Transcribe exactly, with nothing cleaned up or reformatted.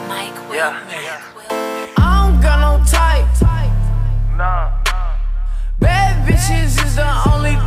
Mike Will. Yeah. I don't got no type. Nah. Bad bitches is the only